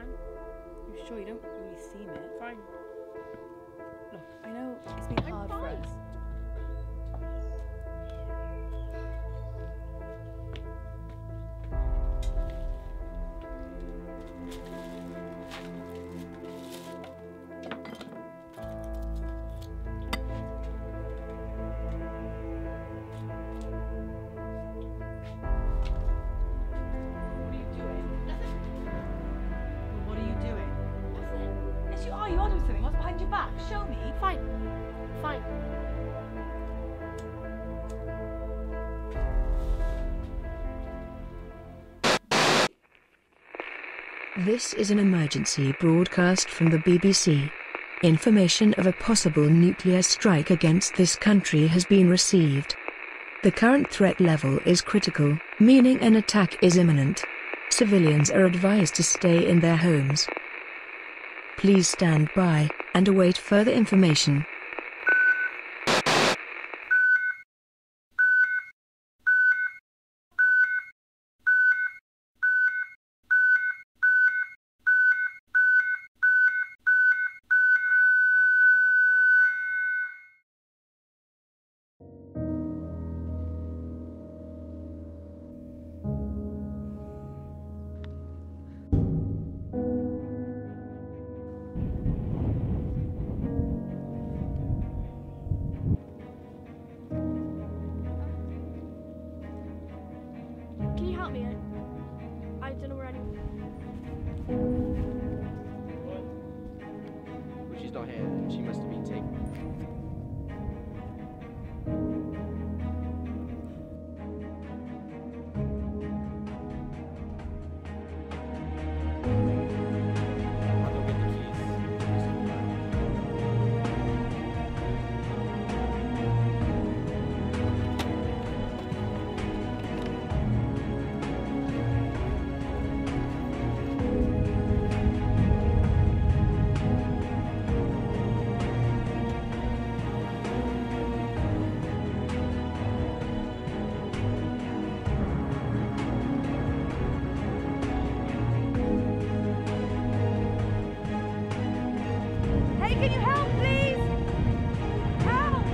can. You sure you don't really seem it? Fine. Look, I know it's been hard for fine. us. What are you doing? Yes, you are. You are doing something. What's behind your back? Show me. Fine. Fine. This is an emergency broadcast from the BBC. Information of a possible nuclear strike against this country has been received. The current threat level is critical, meaning an attack is imminent. Civilians are advised to stay in their homes. Please stand by and await further information. Can you help me? I don't know where anyone. Well, she's not here. She must have been taken. I'll go get the keys. Hey, can you help, please? Help!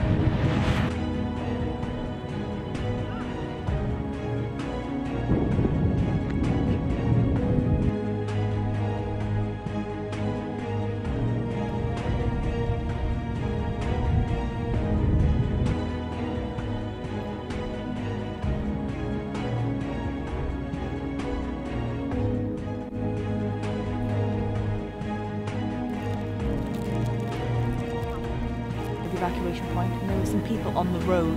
The evacuation point, and there were some people on the road.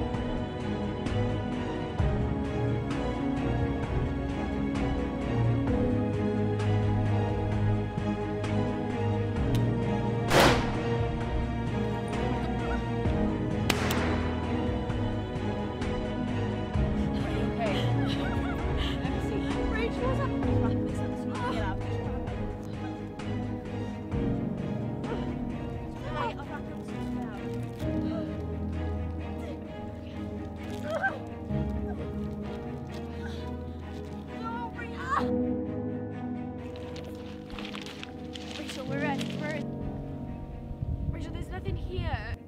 Rachel, what's happening? Get out. I'll back up. Rachel, we're in. Rachel, there's nothing here.